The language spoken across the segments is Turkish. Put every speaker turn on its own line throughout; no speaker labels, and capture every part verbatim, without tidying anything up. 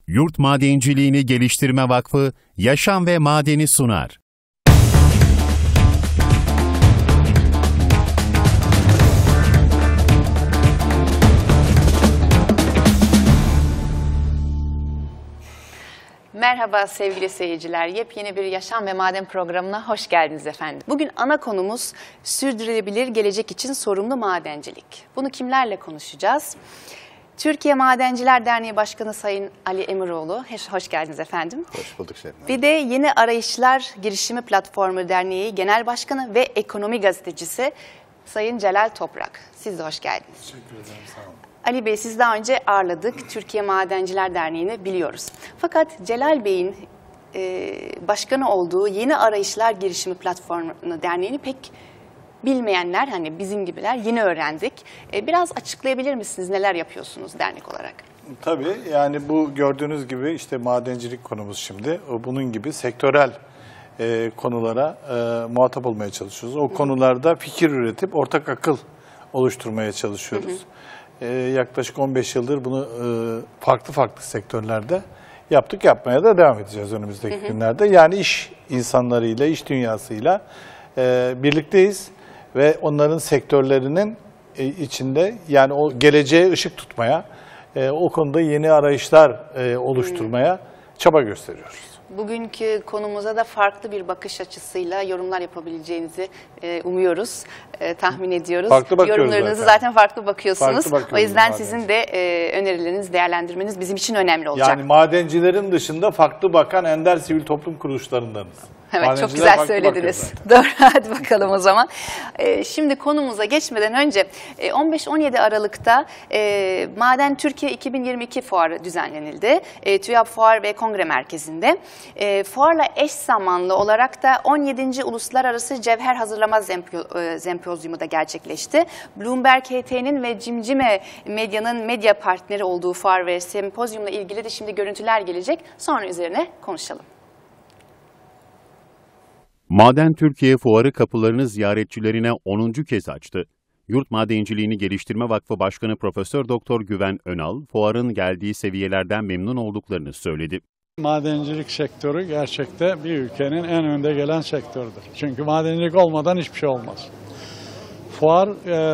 Yurt Madenciliğini Geliştirme Vakfı, Yaşam ve Madeni sunar.
Merhaba sevgili seyirciler, yepyeni bir Yaşam ve Maden programına hoş geldiniz efendim. Bugün ana konumuz sürdürülebilir gelecek için sorumlu madencilik. Bunu kimlerle konuşacağız? Türkiye Madenciler Derneği Başkanı Sayın Ali Emiroğlu, hoş geldiniz efendim.
Hoş bulduk Şebnem.
Bir de Yeni Arayışlar Girişimi Platformu Derneği Genel Başkanı ve Ekonomi Gazetecisi Sayın Celal Toprak. Siz de hoş geldiniz.
Teşekkür ederim, sağ olun.
Ali Bey, siz daha önce ağırladık. Türkiye Madenciler Derneği'ni biliyoruz. Fakat Celal Bey'in e, başkanı olduğu Yeni Arayışlar Girişimi Platformu Derneği'ni pek bilmeyenler, hani bizim gibiler, yeni öğrendik. E, biraz açıklayabilir misiniz? Neler yapıyorsunuz dernek olarak?
Tabii, yani bu gördüğünüz gibi işte madencilik konumuz şimdi. Bunun gibi sektörel e, konulara e, muhatap olmaya çalışıyoruz. O Hı-hı. konularda fikir üretip ortak akıl oluşturmaya çalışıyoruz. Hı-hı. Ee, yaklaşık on beş yıldır bunu e, farklı farklı sektörlerde yaptık, yapmaya da devam edeceğiz önümüzdeki hı hı. günlerde. Yani iş insanlarıyla, iş dünyasıyla e, birlikteyiz ve onların sektörlerinin e, içinde, yani o geleceğe ışık tutmaya, e, o konuda yeni arayışlar e, oluşturmaya hı. çaba gösteriyoruz.
Bugünkü konumuza da farklı bir bakış açısıyla yorumlar yapabileceğinizi e, umuyoruz, e, tahmin ediyoruz.
Farklı bakıyoruz
Yorumlarınızı
zaten.
zaten farklı bakıyorsunuz.
Farklı
o yüzden
madenci.
sizin de e, önerilerinizi değerlendirmeniz bizim için önemli olacak.
Yani madencilerin dışında farklı bakan ender sivil toplum kuruluşlarındanız.
Evet, çok güzel söylediniz. Doğru, hadi bakalım o zaman. Ee, şimdi konumuza geçmeden önce on beş on yedi Aralık'ta e, Maden Türkiye iki bin yirmi iki fuarı düzenlenildi. E, TÜYAP Fuar ve Kongre Merkezi'nde. E, fuarla eş zamanlı olarak da on yedinci Uluslararası Cevher Hazırlama Sempozyumu da gerçekleşti. Bloomberg H T'nin ve Cimcime Medya'nın medya partneri olduğu fuar ve sempozyumla ilgili de şimdi görüntüler gelecek. Sonra üzerine konuşalım.
Maden Türkiye Fuarı kapılarını ziyaretçilerine onuncu kez açtı. Yurt Madenciliğini Geliştirme Vakfı Başkanı Profesör Doktor Güven Önal, fuarın geldiği seviyelerden memnun olduklarını söyledi.
Madencilik sektörü gerçekten bir ülkenin en önde gelen sektörüdür. Çünkü madencilik olmadan hiçbir şey olmaz. Fuar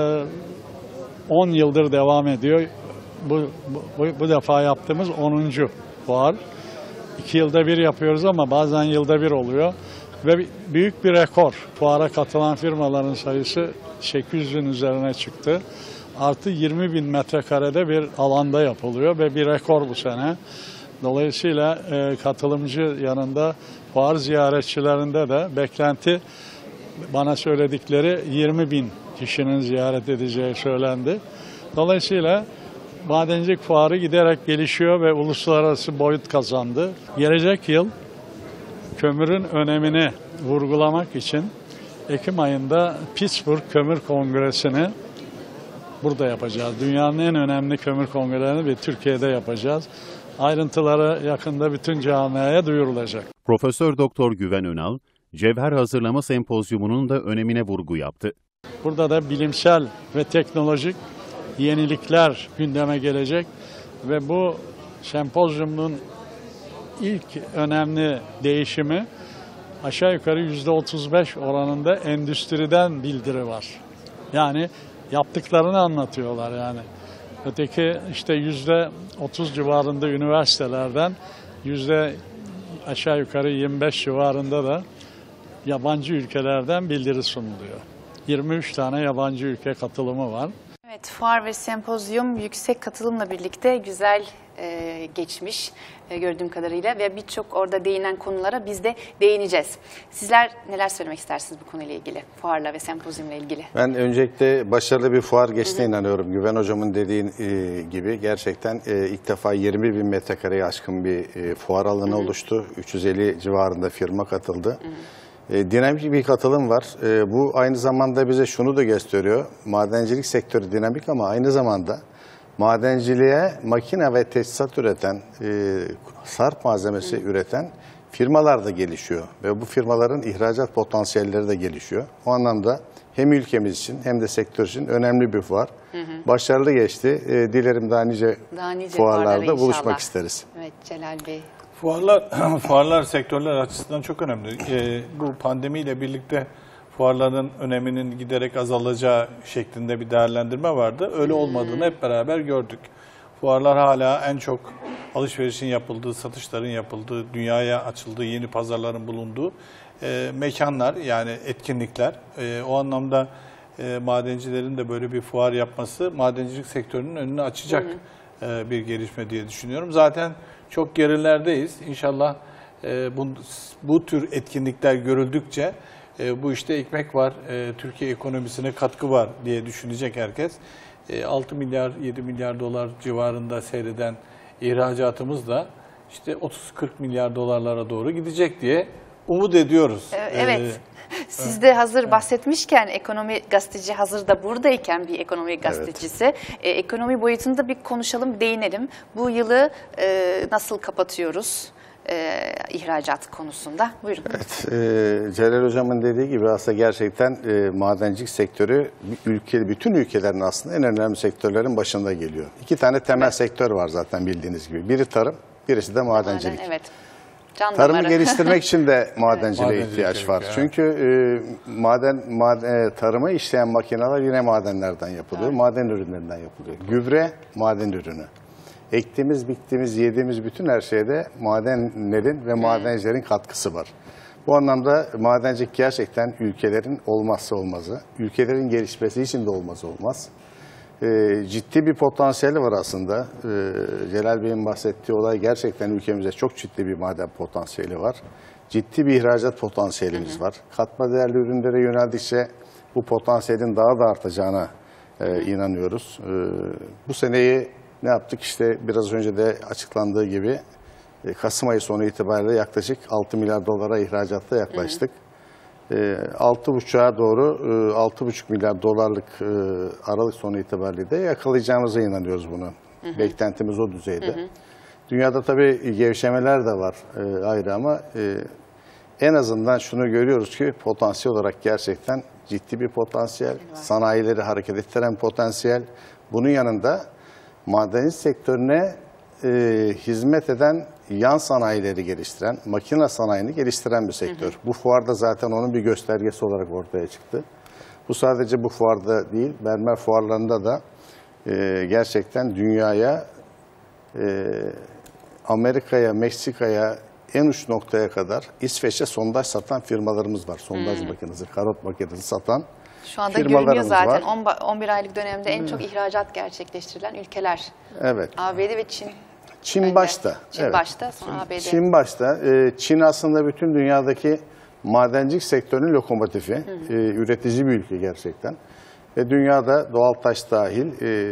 on yıldır devam ediyor. Bu, bu, bu defa yaptığımız onuncu fuar. iki yılda bir yapıyoruz ama bazen yılda bir oluyor. Ve büyük bir rekor. Fuara katılan firmaların sayısı sekiz yüzün üzerine çıktı. Artı yirmi bin metrekarede bir alanda yapılıyor ve bir rekor bu sene. Dolayısıyla e, katılımcı yanında fuar ziyaretçilerinde de beklenti, bana söyledikleri yirmi bin kişinin ziyaret edeceği söylendi. Dolayısıyla madencilik fuarı giderek gelişiyor ve uluslararası boyut kazandı. Gelecek yıl kömürün önemini vurgulamak için Ekim ayında Pittsburgh Kömür Kongresi'ni burada yapacağız. Dünyanın en önemli kömür kongrelerini bir Türkiye'de yapacağız. Ayrıntıları yakında bütün camiaya duyurulacak.
Profesör Doktor Güven Önal, Cevher Hazırlama Sempozyumu'nun da önemine vurgu yaptı.
Burada da bilimsel ve teknolojik yenilikler gündeme gelecek ve bu sempozyumun İlk önemli değişimi aşağı yukarı yüzde otuz beş oranında endüstriden bildiri var. Yani yaptıklarını anlatıyorlar yani. Öteki işte yüzde otuz civarında üniversitelerden, yüzde aşağı yukarı yirmi beş civarında da yabancı ülkelerden bildiri sunuluyor. yirmi üç tane yabancı ülke katılımı var.
Evet, fuar ve sempozyum yüksek katılımla birlikte güzel e, geçmiş e, gördüğüm kadarıyla ve birçok orada değinen konulara biz de değineceğiz. Sizler neler söylemek istersiniz bu konuyla ilgili, fuarla ve sempozyumla ilgili?
Ben öncelikle başarılı bir fuar geçtiğine inanıyorum. Güven Hocam'ın dediği e, gibi gerçekten e, ilk defa yirmi bin metrekareye aşkın bir e, fuar alanı Hı-hı. oluştu. üç yüz elli civarında firma katıldı. Hı-hı. E, dinamik bir katılım var. E, bu aynı zamanda bize şunu da gösteriyor. Madencilik sektörü dinamik ama aynı zamanda madenciliğe makine ve teçhizat üreten, e, sarp malzemesi Hı. üreten firmalar da gelişiyor. Ve bu firmaların ihracat potansiyelleri de gelişiyor. O anlamda hem ülkemiz için hem de sektör için önemli bir fuar. Hı hı. Başarılı geçti. E, dilerim daha nice, daha nice fuarlarda buluşmak isteriz.
Evet, Celal Bey?
Fuarlar, fuarlar sektörler açısından çok önemli. Ee, bu pandemiyle birlikte fuarların öneminin giderek azalacağı şeklinde bir değerlendirme vardı. Öyle olmadığını hep beraber gördük. Fuarlar hala en çok alışverişin yapıldığı, satışların yapıldığı, dünyaya açıldığı, yeni pazarların bulunduğu e, mekanlar, yani etkinlikler. E, o anlamda e, madencilerin de böyle bir fuar yapması madencilik sektörünün önünü açacak e, bir gelişme diye düşünüyorum. Zaten çok gerilerdeyiz. İnşallah e, bu, bu tür etkinlikler görüldükçe e, bu işte ekmek var, e, Türkiye ekonomisine katkı var diye düşünecek herkes. E, altı milyar, yedi milyar dolar civarında seyreden ihracatımız da işte otuz kırk milyar dolarlara doğru gidecek diye umut ediyoruz.
Evet. Ee, Siz de hazır bahsetmişken, ekonomi gazeteci hazır da buradayken bir ekonomi gazetecisi, evet. e, ekonomi boyutunda bir konuşalım, değinelim. Bu yılı e, nasıl kapatıyoruz e, ihracat konusunda? Buyurun.
Evet, e, Celal Hocam'ın dediği gibi aslında gerçekten e, madencilik sektörü ülke, bütün ülkelerin aslında en önemli sektörlerin başında geliyor. İki tane temel evet. sektör var zaten bildiğiniz gibi. Biri tarım, birisi de madencilik.
Maden, evet. Can
Tarımı
damarı.
geliştirmek için de madenciliğe
evet.
ihtiyaç var.
Yani.
Çünkü e, maden, maden tarımı işleyen makineler yine madenlerden yapılıyor. Evet. Maden ürünlerinden yapılıyor. Gübre maden ürünü. Ektiğimiz, bittiğimiz, yediğimiz bütün her şeyde madenlerin ve madencilerin katkısı var. Bu anlamda madencilik gerçekten ülkelerin olmazsa olmazı. Ülkelerin gelişmesi için de olmazsa olmaz. E, ciddi bir potansiyeli var aslında. E, Celal Bey'in bahsettiği olay gerçekten ülkemizde çok ciddi bir maden potansiyeli var. Ciddi bir ihracat potansiyelimiz hı hı. var. Katma değerli ürünlere yöneldikçe bu potansiyelin daha da artacağına e, inanıyoruz. E, bu seneyi ne yaptık? İşte biraz önce de açıklandığı gibi e, Kasım ayı sonu itibariyle yaklaşık altı milyar dolara ihracatta yaklaştık. Hı hı. altı buçuğa doğru altı buçuk milyar dolarlık Aralık sonu itibariyle de yakalayacağımıza inanıyoruz bunu. Hı hı. Beklentimiz o düzeyde. Hı hı. Dünyada tabii gevşemeler de var ayrı ama en azından şunu görüyoruz ki potansiyel olarak gerçekten ciddi bir potansiyel. Sanayileri hareket ettiren potansiyel. Bunun yanında madencilik sektörüne e, hizmet eden yan sanayileri geliştiren, makine sanayini geliştiren bir sektör. Hı hı. Bu fuarda zaten onun bir göstergesi olarak ortaya çıktı. Bu sadece bu fuarda değil, mermer fuarlarında da e, gerçekten dünyaya, e, Amerika'ya, Meksika'ya, en uç noktaya kadar İsveç'e sondaj satan firmalarımız var. Sondaj hmm. makinesi, karot makinesi satan
Şu anda görünüyor zaten. on bir aylık dönemde en çok ihracat gerçekleştirilen ülkeler.
Evet.
A B D ve Çin.
Çin
önde.
başta.
Çin
evet.
başta, sonra A B D.
Çin başta. Çin aslında bütün dünyadaki madencilik sektörünün lokomotifi. Hı hı. Üretici bir ülke gerçekten. Ve dünyada doğal taş dahil,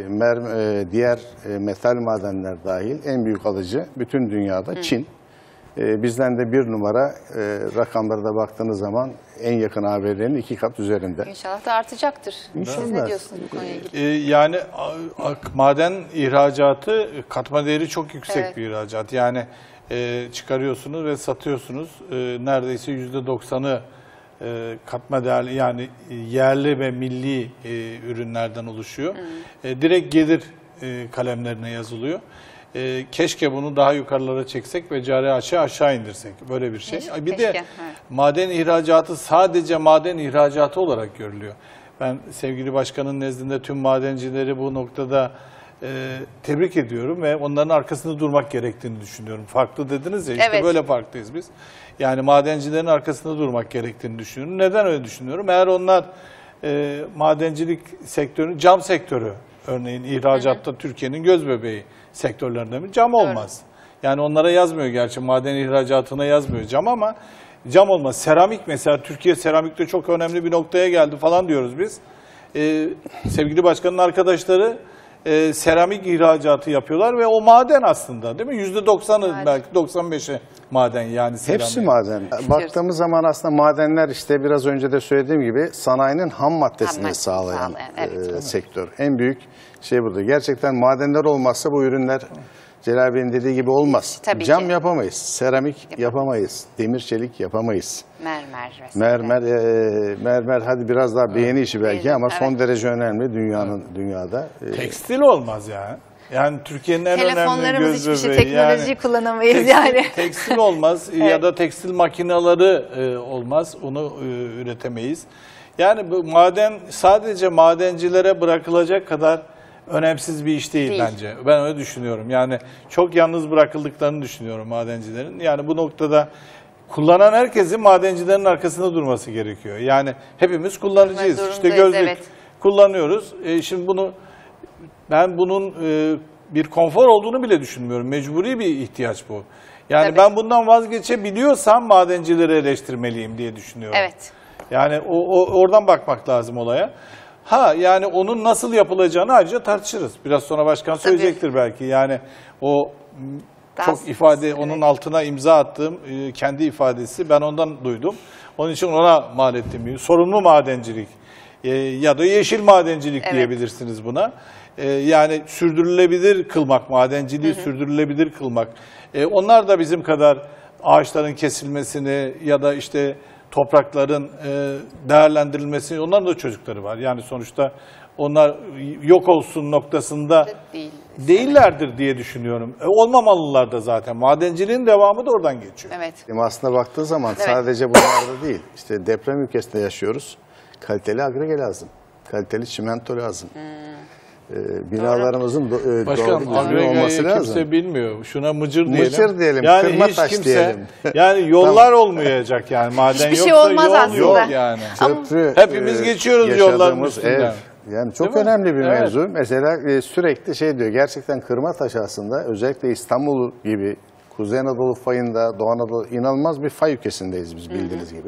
diğer metal madenler dahil en büyük alıcı bütün dünyada hı. Çin. Bizden de bir numara e, rakamlara da baktığınız zaman en yakın A B D'nin iki kat üzerinde.
İnşallah da artacaktır. İnşallah. Siz ne diyorsunuz bu konuya ilgili?
Ee, yani maden ihracatı katma değeri çok yüksek evet. bir ihracat. Yani e, çıkarıyorsunuz ve satıyorsunuz. E, neredeyse yüzde doksanı e, katma değerli, yani yerli ve milli e, ürünlerden oluşuyor. E, direkt gelir e, kalemlerine yazılıyor. E, keşke bunu daha yukarılara çeksek ve cari açığı aşağı indirsek. Böyle bir şey. Keşke, bir de keşke. Maden ihracatı sadece maden ihracatı olarak görülüyor. Ben sevgili başkanın nezdinde tüm madencileri bu noktada e, tebrik ediyorum ve onların arkasında durmak gerektiğini düşünüyorum. Farklı dediniz ya, işte evet. böyle farklıyız biz. Yani madencilerin arkasında durmak gerektiğini düşünüyorum. Neden öyle düşünüyorum? Eğer onlar e, madencilik sektörü, cam sektörü örneğin ihracatta Türkiye'nin göz bebeği sektörlerinden mi? Cam olmaz. Evet. Yani onlara yazmıyor gerçi, maden ihracatına yazmıyor cam, ama cam olmaz. Seramik mesela, Türkiye seramikte çok önemli bir noktaya geldi falan diyoruz biz. Ee, sevgili başkanın arkadaşları e, seramik ihracatı yapıyorlar ve o maden aslında, değil mi? yüzde doksanı belki doksan beşi maden, yani seramik.
Hepsi maden. Baktığımız zaman aslında madenler işte biraz önce de söylediğim gibi sanayinin ham maddesini ham sağlayan evet. e, sektör. En büyük şey burada. Gerçekten madenler olmazsa bu ürünler Celal Bey'in dediği gibi olmaz. Tabii Cam ki. yapamayız, seramik Yapam. yapamayız, demir çelik yapamayız.
Mermer.
Mermer, e, mermer hadi biraz daha beğeni işi belki, evet, ama son evet. derece önemli dünyanın evet. dünyada.
E, Tekstil olmaz yani. Yani Türkiye'nin en önemli
Telefonlarımız
göz
hiçbir şey,
bebeği.
teknolojiyi
Yani
kullanamayız
tekstil,
yani.
Tekstil olmaz ya da tekstil makineleri e, olmaz. Onu e, üretemeyiz. Yani bu maden sadece madencilere bırakılacak kadar önemsiz bir iş değil,
Değil.
bence. Ben öyle düşünüyorum. Yani çok yalnız bırakıldıklarını düşünüyorum madencilerin. Yani bu noktada kullanan herkesin madencilerin arkasında durması gerekiyor. Yani hepimiz kullanıcıyız.
Durmak
İşte
zorundayız,
gözlük
evet.
kullanıyoruz. E, şimdi bunu ben bunun e, bir konfor olduğunu bile düşünmüyorum. Mecburi bir ihtiyaç bu. Yani
Tabii.
ben bundan vazgeçebiliyorsam madencileri eleştirmeliyim diye düşünüyorum.
Evet.
Yani o, o oradan bakmak lazım olaya. Ha yani onun nasıl yapılacağını ayrıca tartışırız. Biraz sonra başkan söyleyecektir belki. Yani o
Daha
çok
s-
ifade,
evet.
onun altına imza attığım e, kendi ifadesi, ben ondan duydum. Onun için ona mal ettim. Sorumlu madencilik e, ya da yeşil madencilik
Evet.
diyebilirsiniz buna. E, yani sürdürülebilir kılmak, madenciliği hı hı. sürdürülebilir kılmak. E, onlar da bizim kadar ağaçların kesilmesini ya da işte toprakların e, değerlendirilmesini, onların da çocukları var. Yani sonuçta onlar yok olsun noktasında
Değil.
değillerdir diye düşünüyorum. E, olmamalılar da zaten. Madenciliğin devamı da oradan geçiyor.
Evet.
Aslına baktığı zaman
Evet.
sadece bunlarda değil. İşte deprem ülkesinde yaşıyoruz. Kaliteli agrege lazım. Kaliteli çimento lazım.
Hmm.
Ee, binalarımızın do, e, doğru
Başkanım
düzgün
agregeyi
olması
kimse
lazım.
bilmiyor. Şuna mıcır diyelim.
Mıcır diyelim,
Yani
kırma
hiç
taş
kimse,
diyelim.
yani yollar olmayacak yani. Maden
Hiçbir şey
yoksa
olmaz
yol
aslında.
yok yani.
Köprü,
Hepimiz geçiyoruz yolların
yaşadığımız
üstünden.
ev. Yani çok
Değil mi?
önemli bir
Evet.
mevzu. Mesela e, sürekli şey diyor, gerçekten kırma taşı aslında özellikle İstanbul gibi Kuzey Anadolu fayında, Doğu Anadolu inanılmaz bir fay ülkesindeyiz biz bildiğiniz gibi.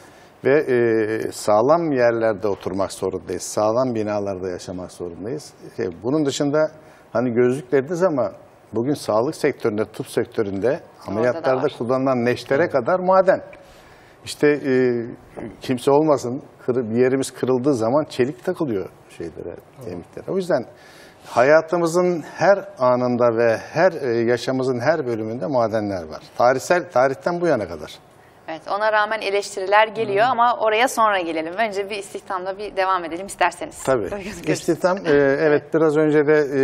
Ve e, sağlam yerlerde oturmak zorundayız. Sağlam binalarda yaşamak zorundayız. E, bunun dışında hani gözlük dediniz ama bugün sağlık sektöründe, tıp sektöründe ameliyatlarda
var.
kullanılan neştere kadar maden. İşte e, kimse olmasın, kır, bir yerimiz kırıldığı zaman çelik takılıyor şeylere, kemiklere. O yüzden hayatımızın her anında ve her e, yaşamımızın her bölümünde madenler var. Tarihsel tarihten bu yana kadar.
Evet, ona rağmen eleştiriler geliyor ama oraya sonra gelelim. Önce bir istihdamla bir devam edelim isterseniz.
Tabii.
Görüşürüz.
İstihdam, e, evet biraz önce de e,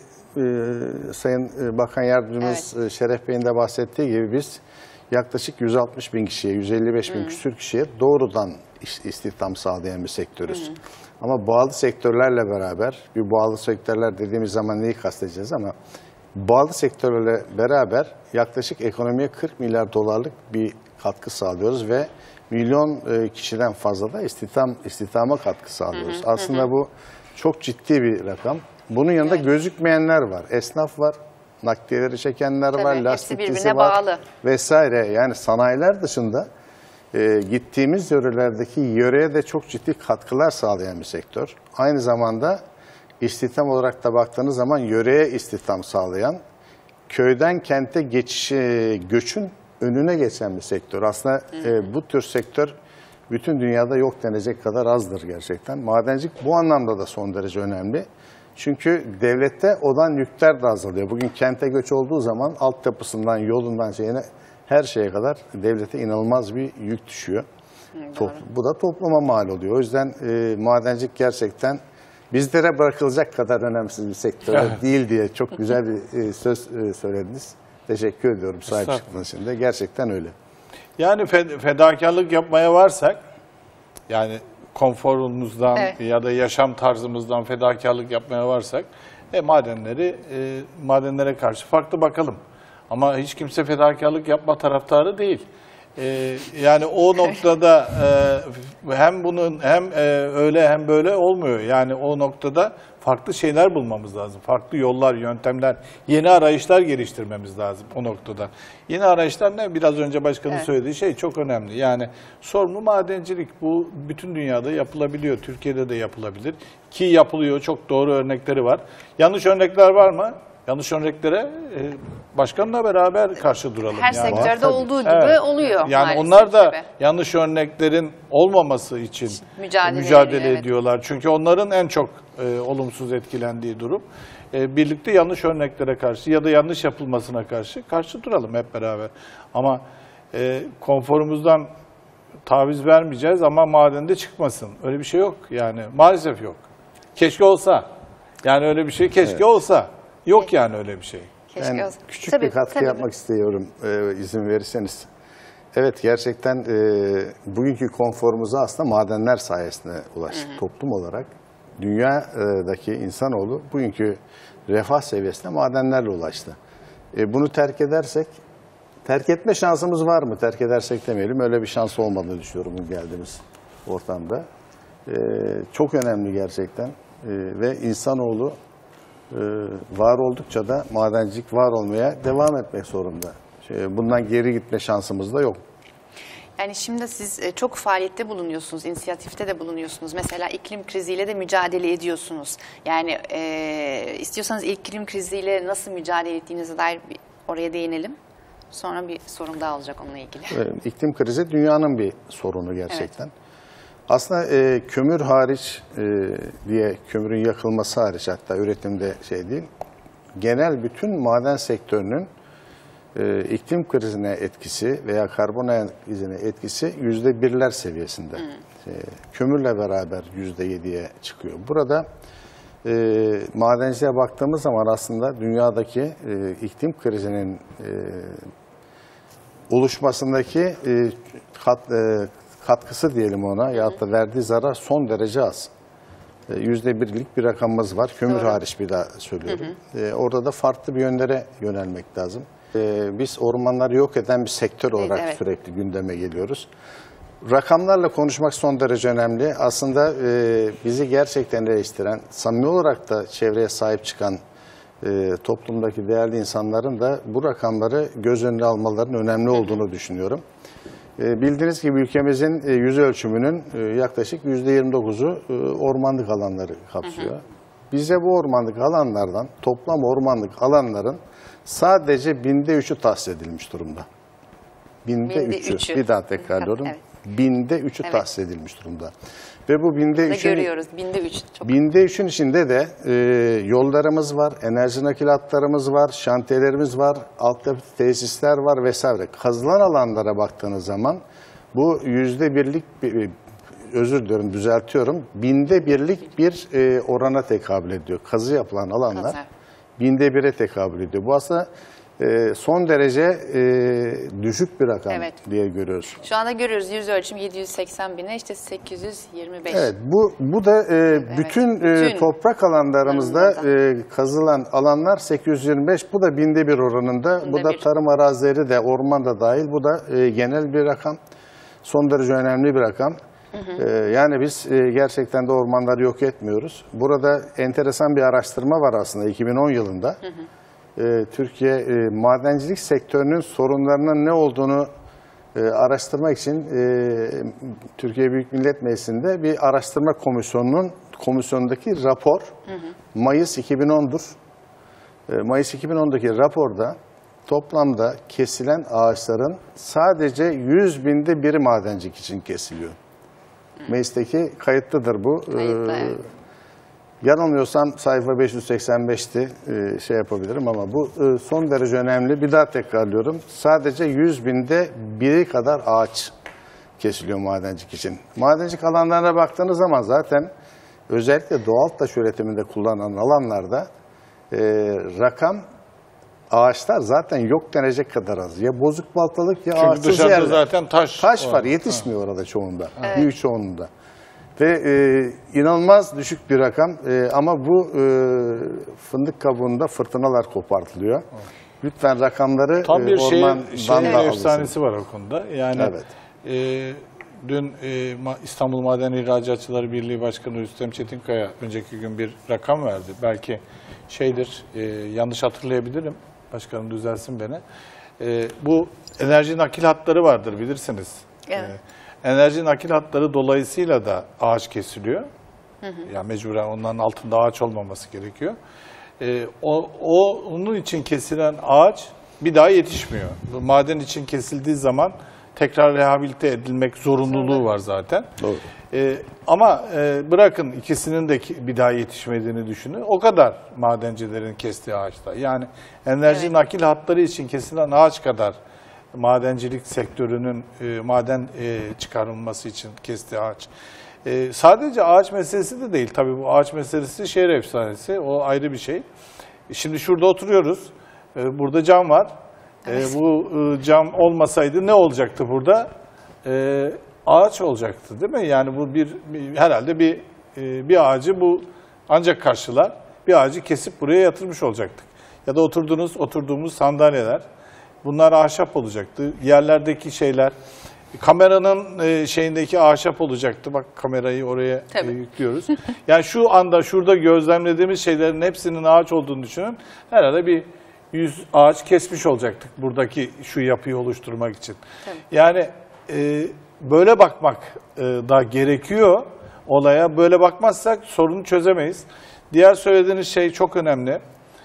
e, Sayın e, Bakan Yardımcımız
Evet.
e, Şeref Bey'in de bahsettiği gibi biz yaklaşık yüz altmış bin kişiye, yüz elli beş bin küsür kişiye doğrudan iş- istihdam sağlayan bir sektörüz. Ama bağlı sektörlerle beraber, bir bağlı sektörler dediğimiz zaman neyi kastedeceğiz ama bağlı sektörlerle beraber yaklaşık ekonomiye kırk milyar dolarlık bir katkı sağlıyoruz ve milyon e, kişiden fazla da istihdam istihdama katkı sağlıyoruz. Aslında bu çok ciddi bir rakam. Bunun yanında gözükmeyenler var. Esnaf var, nakliyeleri çekenler
Tabii,
var,
hepsi
lastikçisi
birbirine
var
bağlı.
vesaire. Yani sanayiler dışında e, gittiğimiz yörelerdeki yöreye de çok ciddi katkılar sağlayan bir sektör. Aynı zamanda istihdam olarak da baktığınız zaman yöreye istihdam sağlayan, köyden kente geçiş, e, göçün önüne geçen bir sektör. Aslında e, bu tür sektör bütün dünyada yok denecek kadar azdır gerçekten. Madencilik bu anlamda da son derece önemli. Çünkü devlette olan yükler de azalıyor. Bugün kente göç olduğu zaman altyapısından, yolundan şeyine her şeye kadar devlete inanılmaz bir yük düşüyor. Top- bu da topluma mal oluyor. O yüzden e, madencilik gerçekten bizlere bırakılacak kadar önemsiz bir sektör
Evet.
değil diye çok güzel bir e, söz e, söylediniz. Teşekkür ediyorum sahip
Estağfurullah.
çıktığınız için de. Gerçekten öyle.
Yani fe- fedakarlık yapmaya varsak, yani konforumuzdan
Evet.
ya da yaşam tarzımızdan fedakarlık yapmaya varsak, e, madenleri e, madenlere karşı farklı bakalım. Ama hiç kimse fedakarlık yapma taraftarı değil. E, yani o noktada e, hem bunun hem e, öyle hem böyle olmuyor. Yani o noktada farklı şeyler bulmamız lazım. Farklı yollar, yöntemler, yeni arayışlar geliştirmemiz lazım o noktada. Yeni arayışlar ne? Biraz önce başkanın
Evet.
söylediği şey çok önemli. Yani sorumlu madencilik bu bütün dünyada yapılabiliyor. Türkiye'de de yapılabilir. Ki yapılıyor. Çok doğru örnekleri var. Yanlış örnekler var mı? Yanlış örneklere e, başkanla beraber karşı duralım.
Her
yani.
sektörde
tabii.
olduğu gibi
Evet.
oluyor
Yani
maalesef
onlar da
gibi.
yanlış örneklerin olmaması için
Mücadele
mücadele
ediyor, evet.
ediyorlar. Çünkü onların en çok e, olumsuz etkilendiği durum. E, birlikte yanlış örneklere karşı ya da yanlış yapılmasına karşı karşı duralım hep beraber. Ama e, konforumuzdan taviz vermeyeceğiz ama madende çıkmasın. Öyle bir şey yok yani. Maalesef yok. Keşke olsa. Yani öyle bir şey keşke olsa. Yok yani öyle bir şey.
Keşke
Ben
olsa.
küçük
Tabii,
bir katkı
tabii.
yapmak istiyorum e, izin verirseniz. Evet, gerçekten e, bugünkü konforumuza aslında madenler sayesinde ulaştık. Hı hı. Toplum olarak dünyadaki insanoğlu bugünkü refah seviyesine madenlerle ulaştı. E, bunu terk edersek, terk etme şansımız var mı? Terk edersek demeyelim, öyle bir şans olmadığını düşünüyorum bu geldiğimiz ortamda. E, çok önemli gerçekten e, ve insanoğlu e, var oldukça da madencilik var olmaya devam etmek zorunda. Şey, bundan geri gitme şansımız da yok.
Yani şimdi siz e, çok faaliyette bulunuyorsunuz, inisiyatifte de bulunuyorsunuz. Mesela iklim kriziyle de mücadele ediyorsunuz. Yani e, istiyorsanız iklim kriziyle nasıl mücadele ettiğinize dair bir oraya değinelim. Sonra bir sorum daha olacak onunla ilgili.
E, iklim krizi dünyanın bir sorunu gerçekten. Evet. Aslında e, kömür hariç e, diye kömürün yakılması hariç, hatta üretimde şey değil, genel bütün maden sektörünün e, iklim krizine etkisi veya karbon ayak izine etkisi yüzde birler seviyesinde. E, kömürle beraber yüzde yediye çıkıyor. Burada e, madenciliğe baktığımız zaman aslında dünyadaki e, iklim krizinin e, oluşmasındaki e, kat, e, katkısı diyelim ona, ya da verdiği zarar son derece az. Yüzde birlik bir rakamımız var. Kömür Doğru. hariç bir daha söylüyorum. Hı hı. Ee, orada da farklı bir yönlere yönelmek lazım. Ee, biz ormanları yok eden bir sektör olarak evet. sürekli gündeme geliyoruz. Rakamlarla konuşmak son derece önemli. Aslında e, bizi gerçekten eleştiren, samimi olarak da çevreye sahip çıkan e, toplumdaki değerli insanların da bu rakamları göz önüne almalarının önemli olduğunu düşünüyorum. Bildiğiniz gibi ülkemizin yüz ölçümünün yaklaşık yüzde yirmi dokuzu ormanlık alanları kapsıyor. Hı hı. Bize bu ormanlık alanlardan, toplam ormanlık alanların sadece binde üçü tahsis edilmiş durumda. Binde, binde üçü. üçü. Bir daha tekrarlıyorum. Evet. Binde üçü evet. tahsis edilmiş durumda. Ve bu binde üçün,
görüyoruz. Binde üç. Çok
binde üçün içinde de e, yollarımız var, enerji nakil hatlarımız var, şantiyelerimiz var, altyapı tesisler var vesaire. Kazılan alanlara baktığınız zaman bu yüzde birlik, bir, özür diliyorum, düzeltiyorum, binde birlik bir e, orana tekabül ediyor. Kazı yapılan alanlar Kazar. binde bire tekabül ediyor. Bu aslında e, son derece e, düşük bir rakam evet. diye görüyoruz.
Şu anda görüyoruz yüz ölçüm yedi yüz seksen bine işte sekiz yüz yirmi beş.
Evet, bu bu da e, bütün, evet. bütün e, toprak alanlarımızda e, kazılan alanlar sekiz yüz yirmi beş. Bu da binde bir oranında. Binde bu da bir. Tarım arazileri de, orman da dahil. Bu da e, genel bir rakam. Son derece önemli bir rakam. Hı hı. E, yani biz e, gerçekten de ormanları yok etmiyoruz. Burada enteresan bir araştırma var aslında iki bin on yılında. Hı hı. Türkiye e, madencilik sektörünün sorunlarının ne olduğunu e, araştırmak için e, Türkiye Büyük Millet Meclisi'nde bir araştırma komisyonunun komisyonundaki rapor hı hı. Mayıs iki bin on'dur. E, Mayıs iki bin on'daki raporda toplamda kesilen ağaçların sadece yüz binde biri madencilik için kesiliyor. Hı. Meclisteki kayıtlıdır bu.
Kayıtlı,
ee,
evet.
Yanılmıyorsam sayfa beş yüz seksen beş'ti, e, şey yapabilirim ama bu e, son derece önemli. Bir daha tekrarlıyorum. Sadece yüz binde biri kadar ağaç kesiliyor madencilik için. Madencilik alanlarına baktığınız zaman zaten özellikle doğal taş üretiminde kullanılan alanlarda e, rakam ağaçlar zaten yok denecek kadar az. Ya bozuk baltalık ya
Çünkü
ağaçsız yerler.
zaten taş,
taş var, var. Yetişmiyor ha. orada çoğunda, evet. büyük çoğunluğunda. Ve e, inanılmaz düşük bir rakam e, ama bu e, fındık kabuğunda fırtınalar kopartılıyor. Evet. Lütfen rakamları
Tam bir
e, ormandan
şey, şey
da
efsanesi var o konuda. Yani
evet.
e, dün e, İstanbul Maden İhracatçıları Birliği Başkanı Rüstem Çetinkaya önceki gün bir rakam verdi. Belki şeydir, e, yanlış hatırlayabilirim. Başkanım düzelsin beni. E, bu enerji nakil hatları vardır bilirsiniz. Evet. E, Enerji nakil hatları dolayısıyla da ağaç kesiliyor. Hı hı. Yani mecburen onların altında ağaç olmaması gerekiyor. Ee, o, o onun için kesilen ağaç bir daha yetişmiyor. Bu maden için kesildiği zaman tekrar rehabilite edilmek zorunluluğu var zaten. Doğru. Ee, ama e, bırakın ikisinin de bir daha yetişmediğini düşünün. O kadar madencilerin kestiği ağaçlar. Yani enerji evet. nakil hatları için kesilen ağaç kadar madencilik sektörünün e, maden e, çıkarılması için kestiği ağaç. E, sadece ağaç meselesi de değil. Tabii bu ağaç meselesi şehir efsanesi. O ayrı bir şey. Şimdi şurada oturuyoruz. E, burada cam var.
Evet.
E, bu e, cam olmasaydı ne olacaktı burada? E, ağaç olacaktı değil mi? Yani bu bir, bir herhalde bir e, bir ağacı bu ancak karşılar. Bir ağacı kesip buraya yatırmış olacaktık. Ya da oturduğunuz oturduğumuz sandalyeler. Bunlar ahşap olacaktı. Yerlerdeki şeyler, kameranın e, şeyindeki ahşap olacaktı. Bak kamerayı oraya e, yüklüyoruz. Yani şu anda şurada gözlemlediğimiz şeylerin hepsinin ağaç olduğunu düşünün. Herhalde bir yüz ağaç kesmiş olacaktık buradaki şu yapıyı oluşturmak için. Tabii. Yani e, böyle bakmak e, da gerekiyor olaya. Böyle bakmazsak sorunu çözemeyiz. Diğer söylediğiniz şey çok önemli.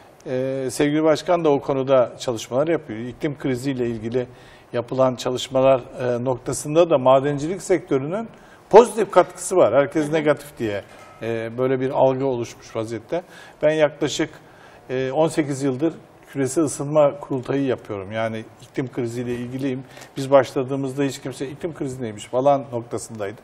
Ee, sevgili Başkan da o konuda çalışmalar yapıyor. İklim kriziyle ilgili yapılan çalışmalar e, noktasında da madencilik sektörünün pozitif katkısı var. Herkes hı hı. negatif diye e, böyle bir algı oluşmuş vaziyette. Ben yaklaşık e, on sekiz yıldır küresel ısınma kurultayı yapıyorum. Yani iklim kriziyle ilgiliyim. Biz başladığımızda hiç kimse iklim krizi neymiş falan noktasındaydı.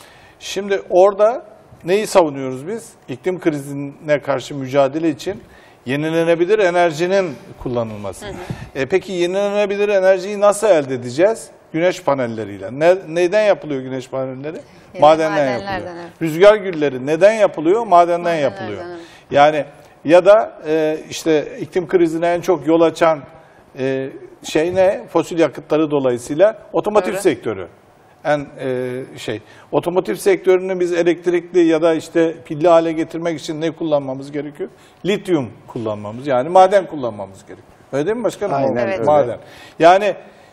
Şimdi orada neyi savunuyoruz biz? İklim krizine karşı mücadele için yenilenebilir enerjinin kullanılması. Hı hı. E peki yenilenebilir enerjiyi nasıl elde edeceğiz? Güneş panelleriyle. Ne, neden yapılıyor güneş panelleri? Yani madenden yapılıyor. Evet. Rüzgar gülleri neden yapılıyor? Madenden yapılıyor. Evet. Yani ya da e, işte iklim krizine en çok yol açan e, şey ne? Fosil yakıtları dolayısıyla otomotiv Öyle. sektörü. En e, şey otomotiv sektörünü biz elektrikli ya da işte pilli hale getirmek için ne kullanmamız gerekiyor? Lityum kullanmamız, yani maden kullanmamız gerekiyor. Öyle değil mi başkanım?
Aynen
evet.
öyle.
Maden. Yani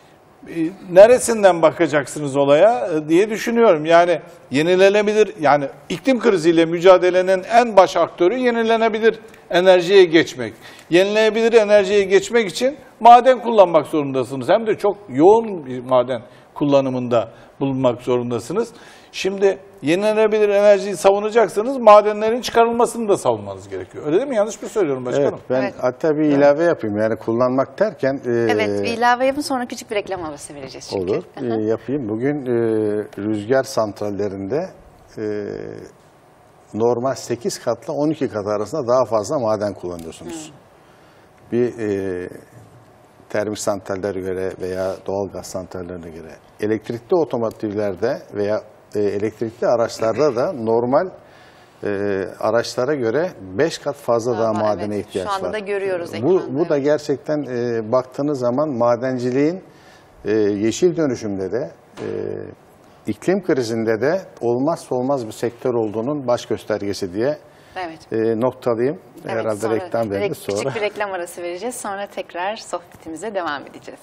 e, neresinden bakacaksınız olaya e, diye düşünüyorum. Yani yenilenebilir, yani iklim kriziyle mücadelenin en baş aktörü yenilenebilir enerjiye geçmek. Yenilenebilir enerjiye geçmek için maden kullanmak zorundasınız. Hem de çok yoğun bir maden kullanımında bulunmak zorundasınız. Şimdi yenilenebilir enerjiyi savunacaksanız madenlerin çıkarılmasını da savunmanız gerekiyor. Öyle değil mi? Yanlış mı söylüyorum başkanım?
Evet, ben
evet.
hatta bir ilave yapayım. Yani kullanmak derken... E,
evet, bir ilave yapın, sonra küçük bir reklam arası vereceğiz çünkü.
Olur, e, yapayım. Bugün e, rüzgar santrallerinde e, normal sekiz katla on iki kat arasında daha fazla maden kullanıyorsunuz. Hmm. Bir... E, termik santrallere göre veya doğalgaz santrallerine göre, elektrikli otomotivlerde veya e, elektrikli araçlarda da normal e, araçlara göre beş kat fazla daha, daha madene evet. ihtiyaç var. Şu anda
var. da görüyoruz.
Bu,
ekranda,
bu da
evet.
gerçekten e, baktığınız zaman madenciliğin e, yeşil dönüşümde de e, iklim krizinde de olmazsa olmaz bir sektör olduğunun baş göstergesi diye Evet. E, noktalayayım. Evet, herhalde reklam veririz sonra.
Küçük bir reklam arası vereceğiz. Sonra tekrar sohbetimize devam edeceğiz.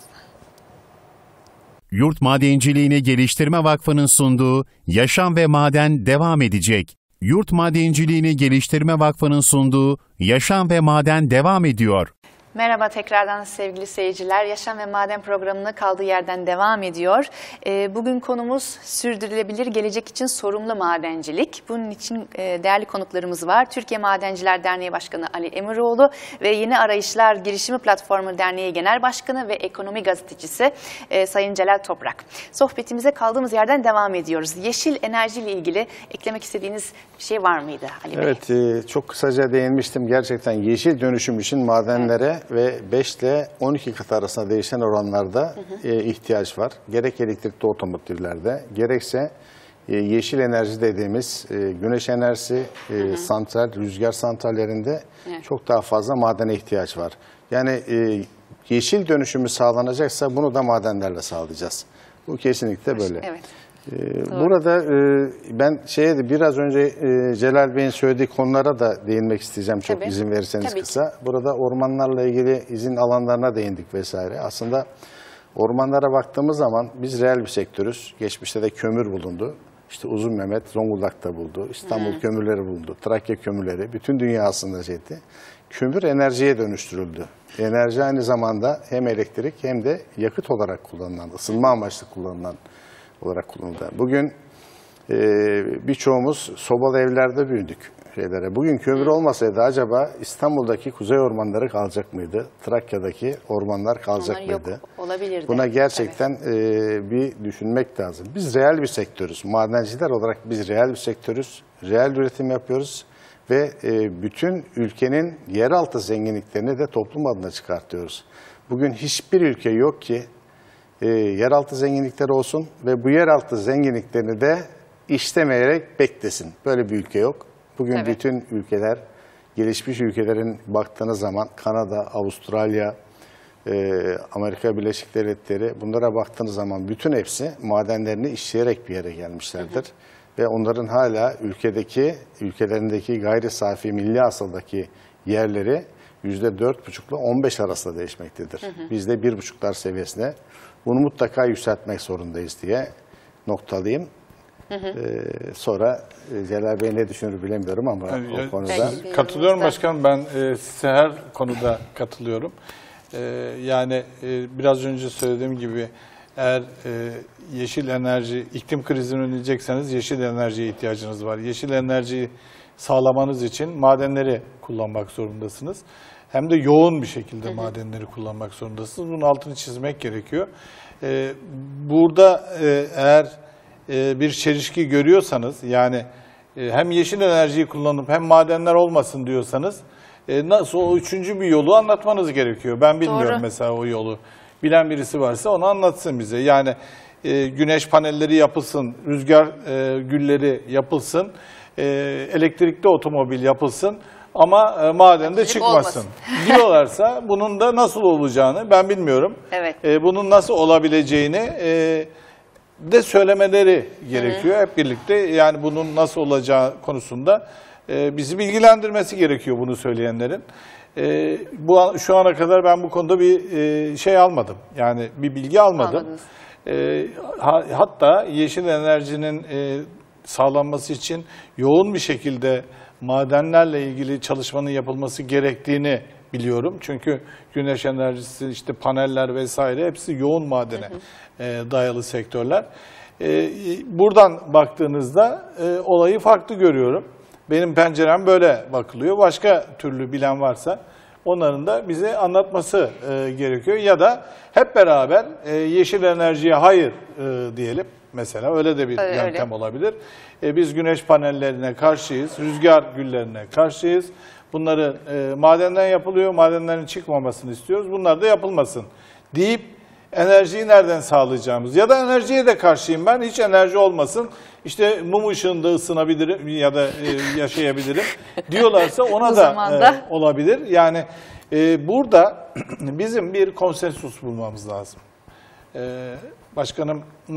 Yurt Madenciliğini Geliştirme Vakfı'nın sunduğu Yaşam ve Maden devam edecek. Yurt Madenciliğini Geliştirme Vakfı'nın sunduğu Yaşam ve Maden devam ediyor.
Merhaba tekrardan sevgili seyirciler. Yaşam ve Maden programına kaldığı yerden devam ediyor. Bugün konumuz sürdürülebilir gelecek için sorumlu madencilik. Bunun için değerli konuklarımız var. Türkiye Madenciler Derneği Başkanı Ali Emiroğlu ve Yeni Arayışlar Girişimi Platformu Derneği Genel Başkanı ve Ekonomi Gazetecisi Sayın Celal Toprak. Sohbetimize kaldığımız yerden devam ediyoruz. Yeşil enerji ile ilgili eklemek istediğiniz bir şey var mıydı Ali Bey?
Evet, e, çok kısaca değinmiştim. Gerçekten yeşil dönüşüm için madenlere evet. ve beş ile on iki kat arasında değişen oranlarda hı hı. E, ihtiyaç var. Gerek elektrikli otomotivlerde, gerekse e, yeşil enerji dediğimiz e, güneş enerjisi, e, hı hı. santral, rüzgar santrallerinde evet. çok daha fazla madene ihtiyaç var. Yani e, yeşil dönüşümü sağlanacaksa bunu da madenlerle sağlayacağız. Bu kesinlikle böyle. Evet. Burada ben şeye de biraz önce Celal Bey'in söylediği konulara da değinmek isteyeceğim çok Tabii. izin verirseniz Tabii kısa. Ki. Burada ormanlarla ilgili izin alanlarına değindik vesaire. Aslında ormanlara baktığımız zaman biz reel bir sektörüz. Geçmişte de kömür bulundu. İşte Uzun Mehmet Zonguldak'ta buldu. İstanbul hmm. kömürleri bulundu. Trakya kömürleri. Bütün dünya aslında şeydi. Kömür enerjiye dönüştürüldü. Enerji aynı zamanda hem elektrik hem de yakıt olarak kullanılan, ısınma amaçlı kullanılan olarak kullanıldı. Bugün e, birçoğumuz sobalı evlerde büyüdük. Şeylere. Bugün kömür olmasaydı acaba İstanbul'daki kuzey ormanları kalacak mıydı? Trakya'daki ormanlar kalacak Onlar mıydı?
Yok, olabilirdi.
Buna gerçekten e, bir düşünmek lazım. Biz reel bir sektörüz. Madenciler olarak biz reel bir sektörüz. Reel üretim yapıyoruz ve e, bütün ülkenin yeraltı zenginliklerini de toplum adına çıkartıyoruz. Bugün hiçbir ülke yok ki e, yeraltı zenginlikleri olsun ve bu yeraltı zenginliklerini de işlemeyerek beklesin. Böyle bir ülke yok. Bugün
Evet.
bütün ülkeler, gelişmiş ülkelerin baktığınız zaman Kanada, Avustralya, e, Amerika Birleşik Devletleri, bunlara baktığınız zaman bütün hepsi madenlerini işleyerek bir yere gelmişlerdir. Hı hı. Ve onların hala ülkedeki, ülkelerindeki gayri safi milli hasıldaki yerleri yüzde dört buçuk ile on beş arasında değişmektedir. Hı hı. Biz de bir buçuklar seviyesine bunu mutlaka yükseltmek zorundayız diye noktalıyım. Hı hı. Ee, sonra Celal Bey ne düşünür bilemiyorum ama yani, o konuda.
Peki,
katılıyorum başkanım, ben e, size her konuda katılıyorum. E, yani e, biraz önce söylediğim gibi eğer e, yeşil enerji, iklim krizini önleyecekseniz yeşil enerjiye ihtiyacınız var. Yeşil enerjiyi sağlamanız için madenleri kullanmak zorundasınız. Hem de yoğun bir şekilde hı hı. madenleri kullanmak zorundasınız. Bunun altını çizmek gerekiyor. E, burada e, eğer e, bir çelişki görüyorsanız, yani e, hem yeşil enerjiyi kullanıp hem madenler olmasın diyorsanız, e, nasıl o üçüncü bir yolu anlatmanız gerekiyor. Ben bilmiyorum. Doğru. Mesela o yolu. Bilen birisi varsa onu anlatsın bize. Yani e, güneş panelleri yapılsın, rüzgar e, gülleri yapılsın, e, elektrikli otomobil yapılsın ama e, madende çıkmasın diyorlarsa bunun da nasıl olacağını ben bilmiyorum. Evet. E, bunun nasıl olabileceğini e, de söylemeleri gerekiyor. Hı hı. Hep birlikte, yani bunun nasıl olacağı konusunda e, bizi bilgilendirmesi gerekiyor bunu söyleyenlerin. E, bu şu ana kadar ben bu konuda bir e, şey almadım. Yani bir bilgi almadım. E, ha, hatta yeşil enerjinin e, sağlanması için yoğun bir şekilde madenlerle ilgili çalışmanın yapılması gerektiğini biliyorum. Çünkü güneş enerjisi, işte paneller vesaire hepsi yoğun madene hı hı. E, dayalı sektörler. E, buradan baktığınızda e, olayı farklı görüyorum. Benim pencerem böyle bakılıyor. Başka türlü bilen varsa onların da bize anlatması e, gerekiyor. Ya da hep beraber e, yeşil enerjiye hayır e, diyelim. Mesela öyle de bir öyle, yöntem öyle. olabilir. E, biz güneş panellerine karşıyız, rüzgar güllerine karşıyız. Bunları e, madenden yapılıyor, madenlerin çıkmamasını istiyoruz. Bunlar da yapılmasın deyip enerjiyi nereden sağlayacağımız, ya da enerjiye de karşıyım ben, hiç enerji olmasın, İşte mum ışığında ısınabilirim ya da e, yaşayabilirim diyorlarsa ona da e, olabilir. Yani e, burada bizim bir konsensus bulmamız lazım. E, başkanım e,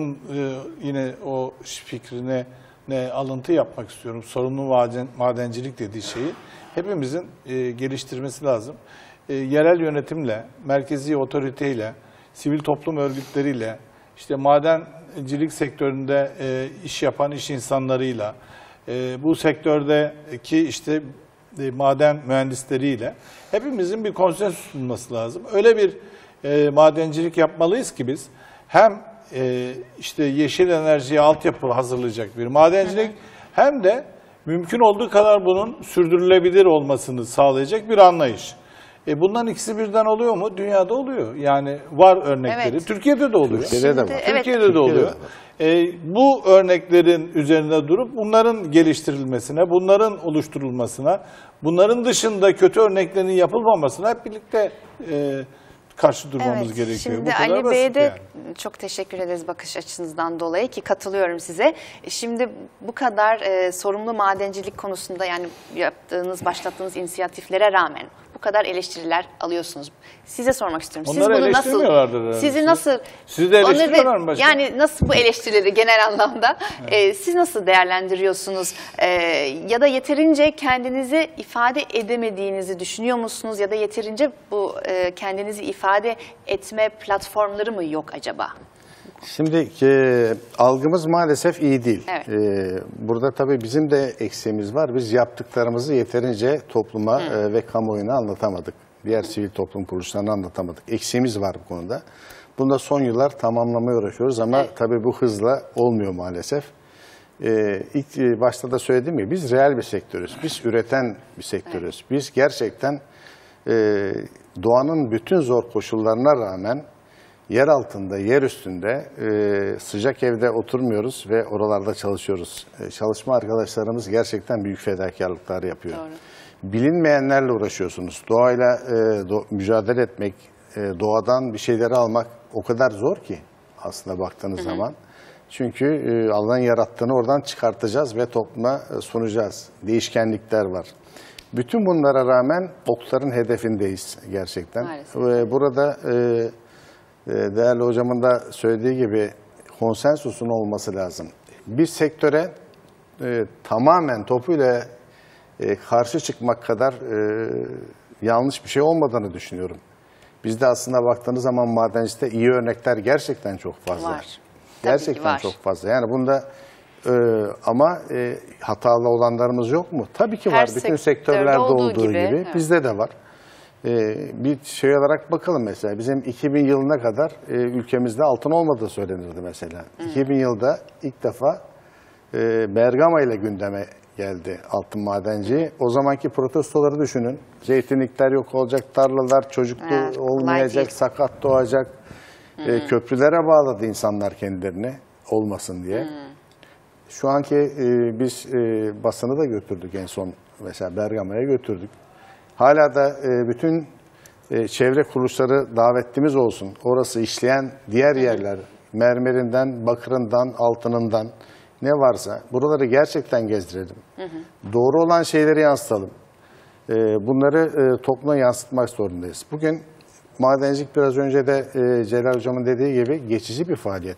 yine o fikrine ne alıntı yapmak istiyorum. Sorumlu maden, madencilik dediği şeyi hepimizin e, geliştirmesi lazım. E, yerel yönetimle, merkezi otoriteyle, sivil toplum örgütleriyle, işte madencilik sektöründe e, iş yapan iş insanlarıyla, e, bu sektördeki işte e, maden mühendisleriyle hepimizin bir konsensus bulması lazım. Öyle bir e, madencilik yapmalıyız ki biz hem e, işte yeşil enerjiye altyapı hazırlayacak bir madencilik, hem de mümkün olduğu kadar bunun sürdürülebilir olmasını sağlayacak bir anlayış. E bunların ikisi birden oluyor mu? Dünyada oluyor. Yani var örnekleri. Evet. Türkiye'de de oluyor.
Türkiye'de de var.
Evet.
Türkiye'de de oluyor. E, bu örneklerin üzerine durup bunların geliştirilmesine, bunların oluşturulmasına, bunların dışında kötü örneklerin yapılmamasına hep birlikte e, karşı durmamız
evet,
gerekiyor.
Şimdi
bu kadar
Ali Bey'e de
yani.
çok teşekkür ederiz bakış açınızdan dolayı, ki katılıyorum size. Şimdi bu kadar e, sorumlu madencilik konusunda, yani yaptığınız, başlattığınız inisiyatiflere rağmen bu kadar eleştiriler alıyorsunuz. Size sormak istiyorum.
Onları
Siz bunu nasıl, sizi nasıl,
sizi de eleştiriyorlar mı başkanım?
Yani nasıl bu eleştirileri genel anlamda evet. e, siz nasıl değerlendiriyorsunuz? E, ya da yeterince kendinizi ifade edemediğinizi düşünüyor musunuz? Ya da yeterince bu e, kendinizi ifade etme platformları mı yok acaba?
Şimdi e, algımız maalesef iyi değil.
Evet.
E, burada tabii bizim de eksiğimiz var. Biz yaptıklarımızı yeterince topluma e, ve kamuoyuna anlatamadık. Diğer sivil toplum kuruluşlarına anlatamadık. Eksiğimiz var bu konuda. Bunda son yıllar tamamlamaya uğraşıyoruz ama evet. tabii bu hızla olmuyor maalesef. E, ilk başta da söylediğim gibi biz reel bir sektörüz. Biz üreten bir sektörüz. Evet. Biz gerçekten e, doğanın bütün zor koşullarına rağmen yer altında, yer üstünde e, sıcak evde oturmuyoruz ve oralarda çalışıyoruz. E, çalışma arkadaşlarımız gerçekten büyük fedakarlıklar yapıyor.
Doğru.
Bilinmeyenlerle uğraşıyorsunuz. Doğayla e, do, mücadele etmek, e, doğadan bir şeyleri almak o kadar zor ki aslında baktığınız hı hı. zaman. Çünkü e, Allah'ın yarattığını oradan çıkartacağız ve topluma e, sunacağız. Değişkenlikler var. Bütün bunlara rağmen okların hedefindeyiz gerçekten. Ve burada e, e, değerli hocamın da söylediği gibi konsensusun olması lazım. Bir sektöre e, tamamen topuyla e, karşı çıkmak kadar e, yanlış bir şey olmadığını düşünüyorum. Bizde aslında baktığınız zaman madencilikte iyi örnekler gerçekten çok fazla.
Var.
Gerçekten
var.
çok fazla. Yani bunda e, ama e, hatalı olanlarımız yok mu? Tabii ki
Her
var. Bütün sektörlerde olduğu, olduğu gibi, gibi
evet.
bizde de var. E, bir şey olarak bakalım mesela. Bizim iki bin yılına kadar e, ülkemizde altın olmadığı söylenirdi mesela. Hmm. iki bin yılda ilk defa e, Bergama ile gündeme geldi altın madenciliği. O zamanki protestoları düşünün. Zeytinlikler yok olacak, tarlalar çocuklu evet, olmayacak, sakat doğacak. E, köprülere bağladı insanlar kendilerini olmasın diye. Hmm. Şu anki e, biz e, basını da götürdük en son mesela Bergama'ya götürdük. Hala da e, bütün e, çevre kuruluşları davetimiz olsun. Orası işleyen diğer yerler, mermerinden, bakırından, altınından ne varsa buraları gerçekten gezdirelim. Hı hı. Doğru olan şeyleri yansıtalım. E, bunları e, topluma yansıtmak zorundayız. Bugün madencilik biraz önce de e, Celal Hocam'ın dediği gibi geçici bir faaliyet.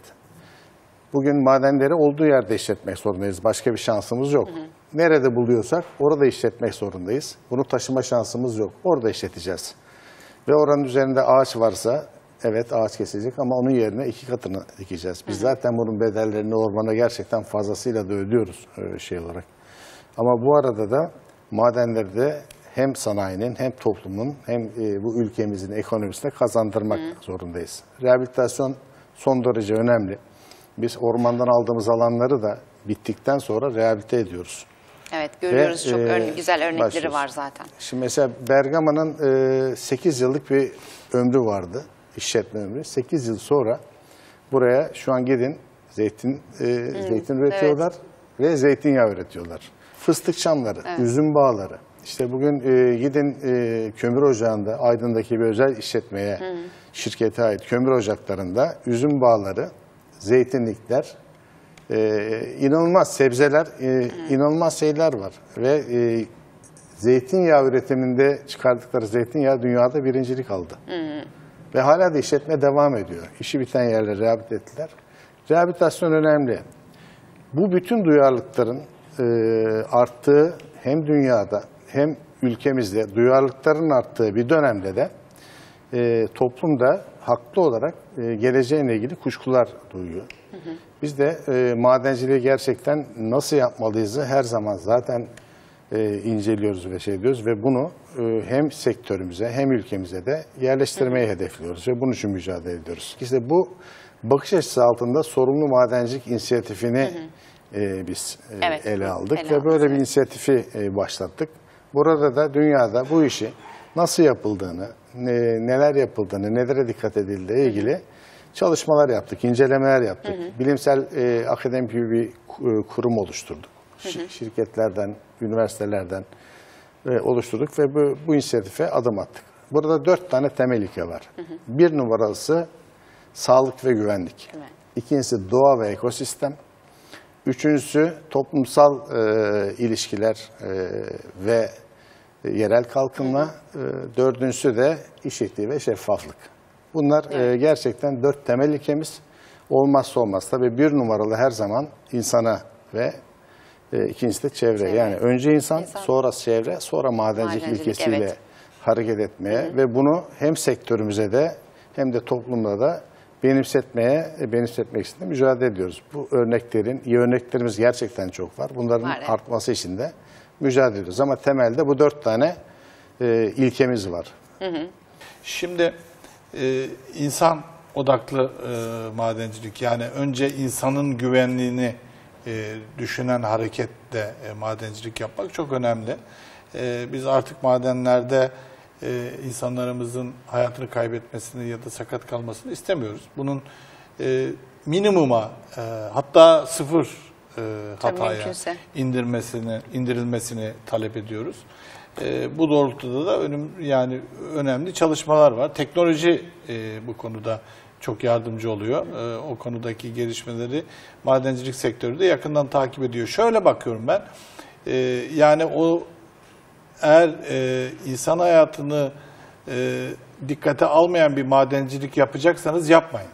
Bugün madenleri olduğu yerde işletmek zorundayız. Başka bir şansımız yok. Hı hı. Nerede buluyorsak orada işletmek zorundayız. Bunu taşıma şansımız yok. Orada işleteceğiz. Ve oranın üzerinde ağaç varsa evet ağaç kesilecek ama onun yerine iki katını dikeceğiz. Biz hı hı. zaten bunun bedellerini ormana gerçekten fazlasıyla da ödüyoruz şey olarak. Ama bu arada da madenlerde hem sanayinin hem toplumun hem e, bu ülkemizin ekonomisine kazandırmak Hı. zorundayız. Rehabilitasyon son derece önemli. Biz ormandan aldığımız alanları da bittikten sonra rehabilite ediyoruz.
Evet görüyoruz. Ve, çok e, güzel örnekleri başlıyoruz. Var zaten.
Şimdi mesela Bergama'nın e, sekiz yıllık bir ömrü vardı. İşletme ömrü. sekiz yıl sonra buraya şu an gidin zeytin e, Hı. zeytin üretiyorlar evet. ve zeytinyağı üretiyorlar. Fıstık çamları, evet. üzüm bağları. İşte bugün e, gidin e, kömür ocağında, Aydın'daki bir özel işletmeye, hı hı. şirkete ait kömür ocaklarında üzüm bağları, zeytinlikler, e, inanılmaz sebzeler, e, inanılmaz şeyler var. Ve e, zeytinyağı üretiminde çıkardıkları zeytinyağı dünyada birincilik aldı. Hı hı. Ve hala da işletme devam ediyor. İşi biten yerleri rehabilite ettiler. Rehabilitasyon önemli. Bu bütün duyarlılıkların e, arttığı hem dünyada hem ülkemizde duyarlılıkların arttığı bir dönemde de e, toplumda haklı olarak e, geleceğine ilgili kuşkular duyuyor. Hı hı. Biz de e, madenciliği gerçekten nasıl yapmalıyızı her zaman zaten e, inceliyoruz ve şey diyoruz ve bunu e, hem sektörümüze hem ülkemize de yerleştirmeyi hı hı. hedefliyoruz ve bunun için mücadele ediyoruz. İşte bu bakış açısı altında sorumlu madencilik inisiyatifini hı hı. E, biz e, evet, ele aldık ele ve aldık, böyle evet. bir inisiyatifi e, başlattık. Burada da dünyada bu işi nasıl yapıldığını, ne, neler yapıldığını, nelere dikkat edildiği ilgili hı hı. çalışmalar yaptık, incelemeler yaptık. Hı hı. Bilimsel e, akademik bir kurum oluşturduk. Hı hı. Şirketlerden, üniversitelerden e, oluşturduk ve bu, bu inisiyatife adım attık. Burada dört tane temel ilke var. Hı hı. Bir numarası sağlık ve güvenlik. Evet. İkincisi doğa ve ekosistem. Üçüncüsü toplumsal e, ilişkiler e, ve e, yerel kalkınma. E, dördüncüsü de iş etiği ve şeffaflık. Bunlar evet. e, gerçekten dört temel ilkemiz. Olmazsa olmaz. Tabii bir numaralı her zaman insana ve e, ikincisi de çevre. çevre. Yani önce insan, insan, sonra çevre, sonra madencilik, madencilik ilkesiyle evet. hareket etmeye hı hı. ve bunu hem sektörümüze de hem de toplumda da benimsetmeye, benimsetmek için de mücadele ediyoruz. Bu örneklerin, iyi örneklerimiz gerçekten çok var. Bunların var, evet. artması için de mücadele ediyoruz. Ama temelde bu dört tane e, ilkemiz var. Hı hı.
Şimdi e, insan odaklı e, madencilik, yani önce insanın güvenliğini e, düşünen hareketle e, madencilik yapmak çok önemli. E, biz artık madenlerde e, insanlarımızın hayatını kaybetmesini ya da sakat kalmasını istemiyoruz. Bunun e, minimuma e, hatta sıfır e, hataya
mümkünse.
indirmesini indirilmesini talep ediyoruz. E, bu doğrultuda da önüm yani önemli çalışmalar var. Teknoloji e, bu konuda çok yardımcı oluyor. E, o konudaki gelişmeleri madencilik sektörü de yakından takip ediyor. Şöyle bakıyorum ben. E, yani o eğer e, insan hayatını e, dikkate almayan bir madencilik yapacaksanız yapmayın.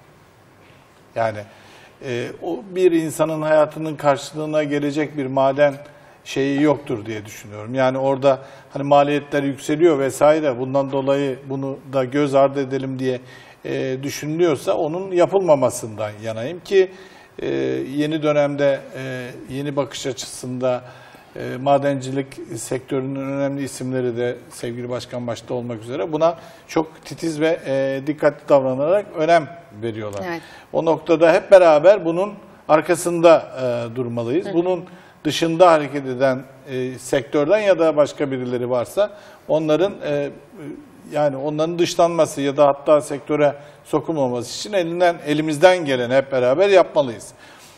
Yani e, o bir insanın hayatının karşılığına gelecek bir maden şeyi yoktur diye düşünüyorum. Yani orada hani maliyetler yükseliyor vesaire, bundan dolayı bunu da göz ardı edelim diye e, düşünülüyorsa onun yapılmamasından yanayım ki e, yeni dönemde e, yeni bakış açısında e, madencilik sektörünün önemli isimleri de sevgili başkan başta olmak üzere buna çok titiz ve e, dikkatli davranarak önem veriyorlar.
Evet.
O noktada hep beraber bunun arkasında e, durmalıyız. Hı. Bunun dışında hareket eden e, sektörden ya da başka birileri varsa onların e, yani onların dışlanması ya da hatta sektöre sokulmaması için elinden elimizden geleni hep beraber yapmalıyız.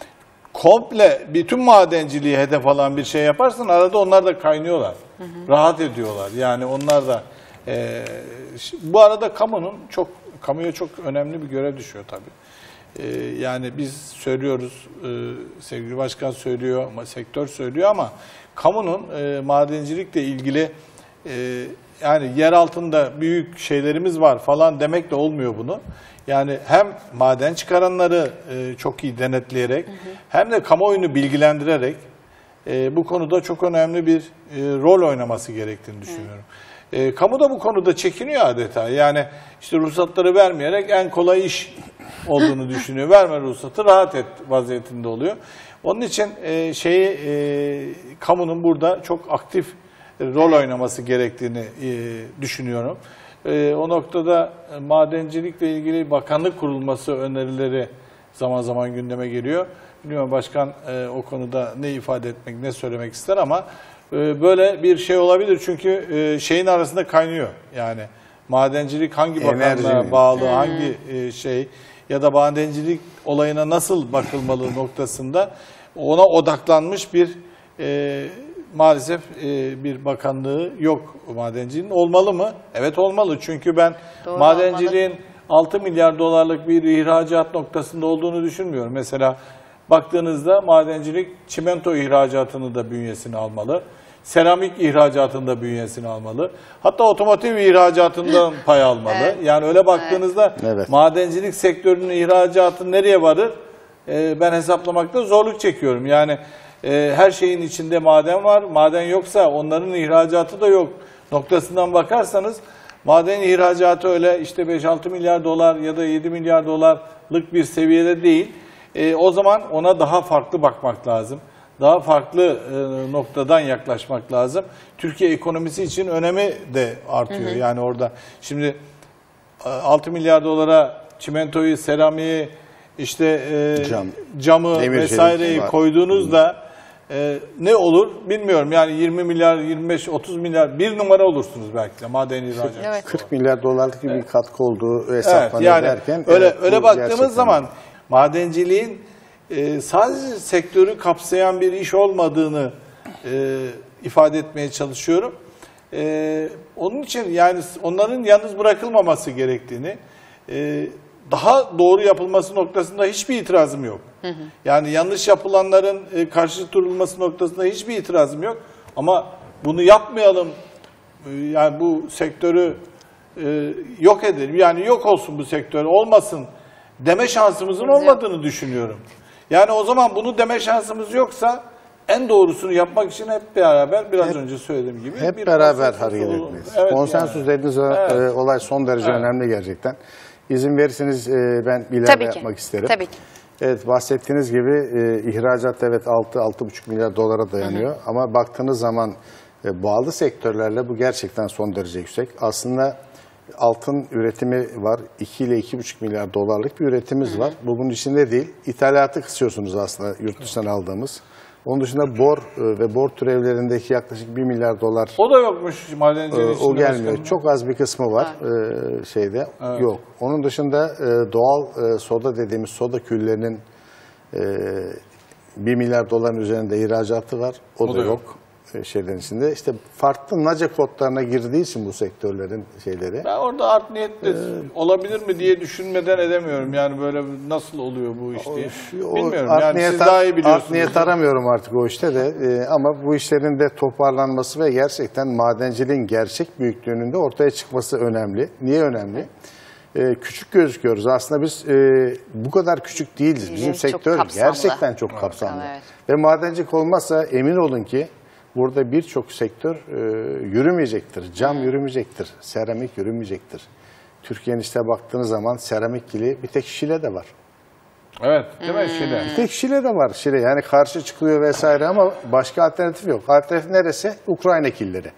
Komple bütün madenciliği hedef alan bir şey yaparsan arada onlar da kaynıyorlar. Hı hı. Rahat ediyorlar. Yani onlar da e, bu arada kamunun çok kamuya çok önemli bir görev düşüyor tabii. E, yani biz söylüyoruz, e, sevgili başkan söylüyor, ama sektör söylüyor ama kamunun e, madencilikle ilgili e, yani yer altında büyük şeylerimiz var falan demekle olmuyor bunu. Yani hem maden çıkaranları e, çok iyi denetleyerek hı hı. hem de kamuoyunu bilgilendirerek e, bu konuda çok önemli bir e, rol oynaması gerektiğini düşünüyorum. E, kamu da bu konuda çekiniyor adeta. Yani işte ruhsatları vermeyerek en kolay iş olduğunu düşünüyor. Verme ruhsatı, rahat et vaziyetinde oluyor. Onun için e, şeyi e, kamunun burada çok aktif rol oynaması gerektiğini e, düşünüyorum. E, o noktada madencilikle ilgili bakanlık kurulması önerileri zaman zaman gündeme geliyor. Bilmiyorum başkan e, o konuda ne ifade etmek, ne söylemek ister ama e, böyle bir şey olabilir çünkü e, şeyin arasında kaynıyor. Yani madencilik hangi bakanlığa bağlı, hmm. hangi e, şey ya da madencilik olayına nasıl bakılmalı noktasında ona odaklanmış bir e, maalesef e, bir bakanlığı yok madenciliğin. Olmalı mı? Evet olmalı. Çünkü ben Doğru, madenciliğin olmalı. altı milyar dolarlık bir ihracat noktasında olduğunu düşünmüyorum. Mesela baktığınızda madencilik çimento ihracatını da bünyesine almalı. Seramik ihracatını da bünyesine almalı. Hatta otomotiv ihracatından pay almalı. Evet. Yani öyle baktığınızda evet. madencilik sektörünün ihracatı nereye varır? Ee, ben hesaplamakta zorluk çekiyorum. Yani e, her şeyin içinde maden var. Maden yoksa onların ihracatı da yok noktasından bakarsanız maden ihracatı öyle işte beş altı milyar dolar ya da yedi milyar dolarlık bir seviyede değil. E, o zaman ona daha farklı bakmak lazım. Daha farklı e, noktadan yaklaşmak lazım. Türkiye ekonomisi için önemi de artıyor. Hı hı. Yani orada şimdi altı milyar dolara çimentoyu, seramiği, işte e, Cam, camı vesaireyi koyduğunuzda e, ne olur bilmiyorum. Yani yirmi milyar, yirmi beş otuz milyar bir numara olursunuz belki de maden ihracatı. Evet.
kırk milyar dolarlık gibi evet. bir katkı olduğu hesaplanıyor
evet, yani
derken.
Öyle,
evet,
öyle baktığımız zaman madenciliğin e, sadece sektörü kapsayan bir iş olmadığını e, ifade etmeye çalışıyorum. E, onun için yani onların yalnız bırakılmaması gerektiğini, e, daha doğru yapılması noktasında hiçbir itirazım yok. Hı hı. Yani yanlış yapılanların e, karşı durulması noktasında hiçbir itirazım yok. Ama bunu yapmayalım, e, yani bu sektörü e, yok edelim, yani yok olsun bu sektör, olmasın deme şansımızın olmadığını düşünüyorum. Yani o zaman bunu deme şansımız yoksa en doğrusunu yapmak için hep beraber biraz hep, önce söylediğim gibi
hep bir beraber hareket etmeliyiz. Evet, konsensus yani. dediğiniz evet. olay son derece evet. önemli gerçekten. İzin verirseniz ben bir ilave yapmak isterim.
Tabii ki.
Evet, bahsettiğiniz gibi e, ihracat evet altı altı buçuk milyar dolara dayanıyor. Hı hı. Ama baktığınız zaman e, bağlı sektörlerle bu gerçekten son derece yüksek. Aslında altın üretimi var. iki ile iki buçuk milyar dolarlık bir üretimimiz Hı -hı. var. Bu bunun içinde değil. İthalatı kısıyorsunuz aslında yurt dışından aldığımız. Onun dışında bor e, ve bor türevlerindeki yaklaşık bir milyar dolar
O da yokmuş madenciliğin
e,
içinde.
o gelmiyor.
başkanım.
Çok az bir kısmı var e, şeyde.
Evet.
Yok. Onun dışında e, doğal e, soda dediğimiz soda küllerinin e, bir milyar doların üzerinde ihracatı var. O,
O
da,
da yok.
yok. E, şeylerin içinde. İşte farklı NACE kodlarına girdiği için bu sektörlerin şeyleri.
Ben orada art niyetli olabilir mi diye düşünmeden edemiyorum. Yani böyle nasıl oluyor bu iş diye.
O
Bilmiyorum
art
yani
niyet-
siz daha iyi biliyorsunuz.
Art niyet aramıyorum artık o işte de E, ama bu işlerin de toparlanması ve gerçekten madenciliğin gerçek büyüklüğünün de ortaya çıkması önemli. Niye önemli? E, küçük gözüküyoruz. Aslında biz e, bu kadar küçük değiliz. Bizim
Evet, çok
sektör
kapsamlı.
gerçekten çok kapsamlı.
Evet.
Ve madencilik olmazsa emin olun ki burada birçok sektör e, yürümeyecektir. Cam yürümeyecektir. Seramik yürümeyecektir. Türkiye'nin işte baktığınız zaman seramik gibi bir tek Şile de var.
Evet değil mi Şile?
Bir tek Şile de var. Şile yani karşı çıkılıyor vesaire ama başka alternatif yok. Alternatif neresi? Ukrayna killeri.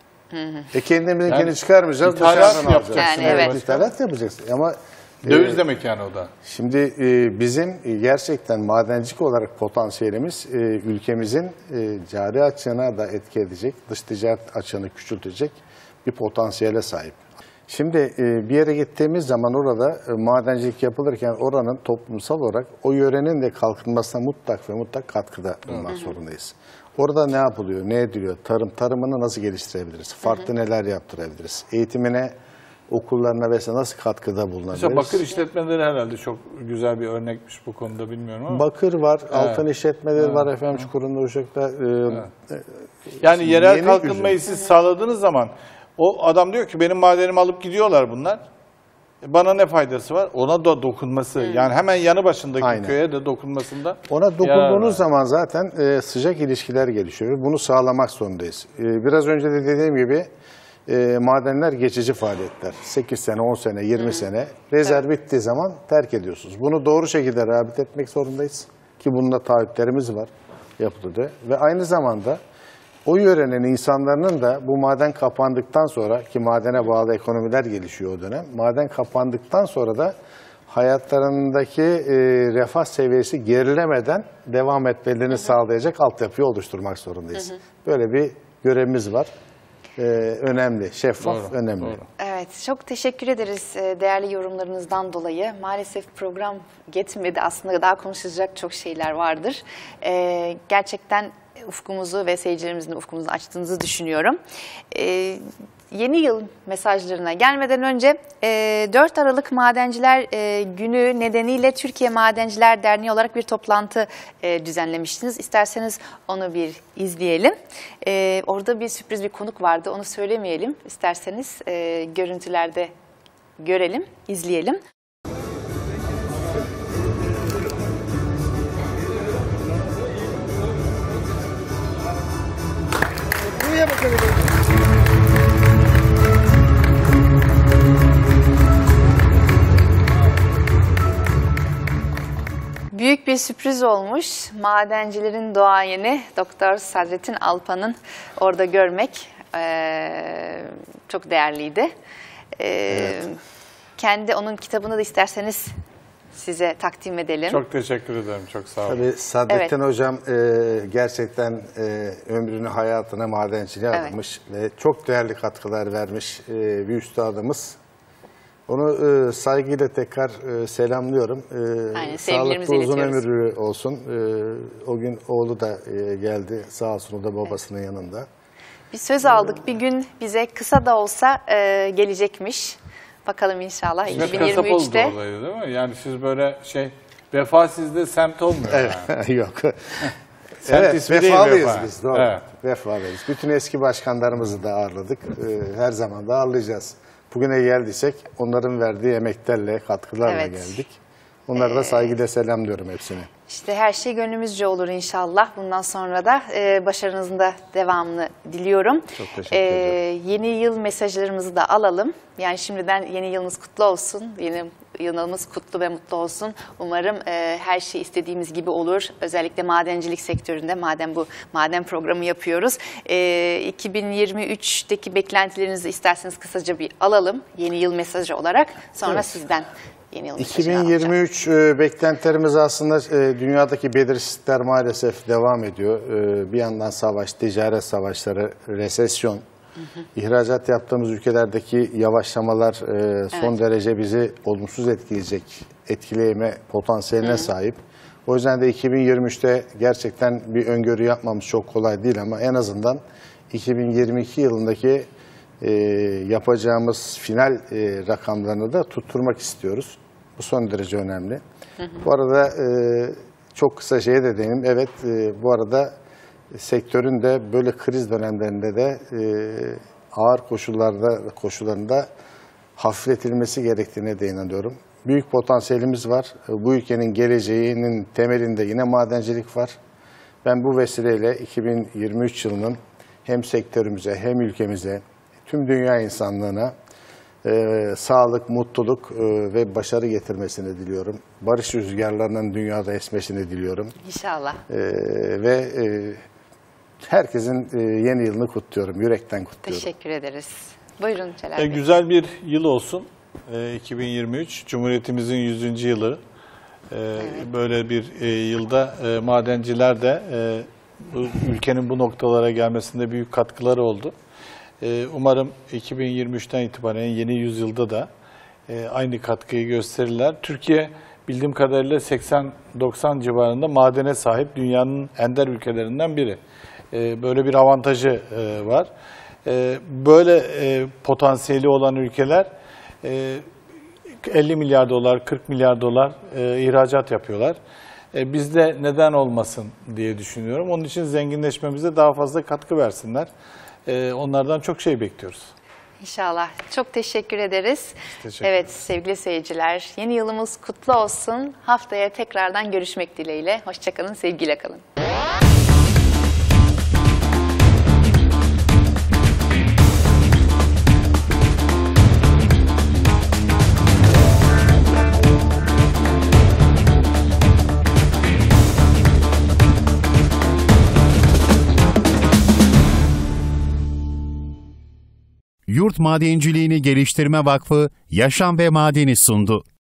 E kendimizin
Yani
kendi çıkarmayacağız.
ithalat
dışarıdan
yapacaksın.
alacağız.
Yani evet.
İthalat yapacaksın. Ama e,
Döviz demek yani o da.
Şimdi e, bizim e, gerçekten madencilik olarak potansiyelimiz e, ülkemizin e, cari açığına da etki edecek, dış ticaret açığını küçültecek bir potansiyele sahip. Şimdi e, bir yere gittiğimiz zaman orada e, madencilik yapılırken oranın toplumsal olarak o yörenin de kalkınmasına mutlak ve mutlak katkıda bulunmak zorundayız. Orada ne yapılıyor, ne ediliyor, tarım, tarımını nasıl geliştirebiliriz, farklı neler yaptırabiliriz, eğitimine, okullarına vesaire nasıl katkıda bulunabiliriz?
Mesela bakır işletmeleri herhalde çok güzel bir örnekmiş bu konuda bilmiyorum ama.
Bakır var, altın işletmeleri var efendim Çukur'unda, Uşak'ta. E,
Yani yerel
yeni
kalkınmayı
üzüm.
siz sağladığınız zaman o adam diyor ki benim madenimi alıp gidiyorlar bunlar. E, Bana ne faydası var? Ona da dokunması. Yani hemen yanı başındaki
Aynen.
köye de dokunmasında
Ona
yarar var.
dokunduğunuz zaman zaten e, sıcak ilişkiler gelişiyor. Bunu sağlamak zorundayız. E, biraz önce de dediğim gibi e, madenler geçici faaliyetler. sekiz sene, on sene, yirmi sene. Rezerv bittiği zaman terk ediyorsunuz. Bunu doğru şekilde rehabilite etmek zorundayız. Ki bununla taahhütlerimiz var yapıldı. Ve aynı zamanda o yörenin insanların da bu maden kapandıktan sonra ki madene bağlı ekonomiler gelişiyor o dönem. Maden kapandıktan sonra da hayatlarındaki e, refah seviyesi gerilemeden devam etmelerini sağlayacak altyapıyı oluşturmak zorundayız. Böyle bir görevimiz var. E, önemli, şeffaf,
Doğru,
önemli.
doğru.
Evet, çok teşekkür ederiz e, değerli yorumlarınızdan dolayı. Maalesef program yetmedi. Aslında daha konuşacak çok şeyler vardır. E, gerçekten ufkumuzu ve seyircilerimizin ufkumuzu açtığınızı düşünüyorum. E, yeni yıl mesajlarına gelmeden önce e, dört Aralık Madenciler e, Günü nedeniyle Türkiye Madenciler Derneği olarak bir toplantı e, düzenlemiştiniz. İsterseniz onu bir izleyelim. E, orada bir sürpriz bir konuk vardı, onu söylemeyelim. İsterseniz e, görüntülerde görelim, izleyelim. Büyük bir sürpriz olmuş. Madencilerin doğayeni Doktor Sadrettin Alpan'ın orada görmek eee, çok değerliydi. Eee,
Evet.
Kendi onun kitabını da isterseniz size takdim edelim.
Çok teşekkür ederim. Çok sağ olun.
Tabii Sadrettin
Evet.
Hocam e, gerçekten e, ömrünü hayatına madenciliğe
Evet.
adamış ve çok değerli katkılar vermiş e, bir üstadımız. Onu e, saygıyla tekrar e, selamlıyorum. E,
Aynen, sevgilerimizi
sağlıklı uzun
iletiyoruz.
ömürlü olsun. E, o gün oğlu da e, geldi sağ olsun, o da babasının yanında.
Bir söz aldık. Bir gün bize kısa da olsa eee, gelecekmiş. Bakalım inşallah
Hizmet kasap oldu
iki bin yirmi üçte.
olayı değil mi? Yani siz böyle şey vefa sizde semt olmuyor yani.
Yok.
Semt
Evet,
ismi değil
vefalıyız
vefa.
biz. Doğru.
Evet.
Vefalıyız. Bütün eski başkanlarımızı da ağırladık. Ee, her zaman da ağırlayacağız. Bugüne geldiysek onların verdiği emeklerle, katkılarla
Evet.
geldik. Onlara da saygıyla selamlıyorum hepsini.
İşte her şey gönlümüzce olur inşallah. Bundan sonra da e, başarınızın da devamını diliyorum.
Çok teşekkür
E,
ederim.
Yeni yıl mesajlarımızı da alalım. Yani şimdiden yeni yılınız kutlu olsun. Yeni yılımız kutlu ve mutlu olsun. Umarım e, her şey istediğimiz gibi olur. Özellikle madencilik sektöründe, madem bu maden programı yapıyoruz. E, iki bin yirmi üçteki beklentilerinizi isterseniz kısaca bir alalım. Yeni yıl mesajı olarak. Sonra
Evet.
sizden yeni yıl
iki
mesajını
bin yirmi
alacağım.
üç e, beklentilerimiz aslında e, dünyadaki belirsizlikler maalesef devam ediyor. E, bir yandan savaş, ticaret savaşları, resesyon, hı hı. ihracat yaptığımız ülkelerdeki yavaşlamalar e, son evet. derece bizi olumsuz etkileyecek, etkileyeme potansiyeline hı hı. sahip. O yüzden de iki bin yirmi üçte gerçekten bir öngörü yapmamız çok kolay değil ama en azından iki bin yirmi iki yılındaki e, yapacağımız final e, rakamlarını da tutturmak istiyoruz. Bu son derece önemli. Hı hı. Bu arada e, çok kısa şeye de değineyim. Evet, e, bu arada sektörün de böyle kriz dönemlerinde de e, ağır koşullarda koşullarında hafifletilmesi gerektiğine de inanıyorum. Büyük potansiyelimiz var. Bu ülkenin geleceğinin temelinde yine madencilik var. Ben bu vesileyle iki bin yirmi üç yılının hem sektörümüze hem ülkemize, tüm dünya insanlığına e, sağlık, mutluluk e, ve başarı getirmesini diliyorum. Barış rüzgarlarının dünyada esmesini diliyorum.
İnşallah.
E, ve e, herkesin e, yeni yılını kutluyorum, yürekten kutluyorum.
Teşekkür ederiz. Buyurun Celal
E,
Bey.
güzel bir yıl olsun. E, iki bin yirmi üç, Cumhuriyetimizin yüzüncü yılı. E, evet. Böyle bir e, yılda e, madenciler de e, bu, ülkenin bu noktalara gelmesinde büyük katkıları oldu. E, umarım iki bin yirmi üçten itibaren yeni yüzyılda da e, aynı katkıyı gösterirler. Türkiye bildiğim kadarıyla seksen doksan civarında madene sahip dünyanın ender ülkelerinden biri. E, böyle bir avantajı e, var. E, böyle e, potansiyeli olan ülkeler e, elli milyar dolar, kırk milyar dolar e, ihracat yapıyorlar. E, bizde neden olmasın diye düşünüyorum. Onun için zenginleşmemize daha fazla katkı versinler. E, onlardan çok şey bekliyoruz.
İnşallah. Çok teşekkür ederiz.
Teşekkür
evet
ederiz.
Sevgili seyirciler, yeni yılımız kutlu olsun. Haftaya tekrardan görüşmek dileğiyle. Hoşçakalın, sevgiyle kalın.
Yurt Madenciliğini Geliştirme Vakfı Yaşam ve Madeni sundu.